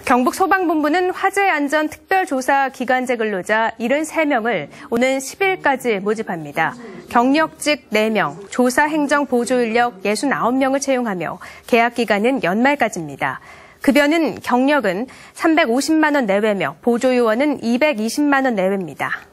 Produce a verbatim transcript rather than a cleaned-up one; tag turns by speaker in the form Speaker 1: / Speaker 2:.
Speaker 1: 경북소방본부는 화재안전특별조사 기간제 근로자 칠십삼 명을 오는 십 일까지 모집합니다. 경력직 네 명, 조사행정 보조인력 육십구 명을 채용하며 계약 기간은 연말까지입니다. 급여는 경력은 삼백오십만 원 내외며 보조요원은 이백이십만 원 내외입니다.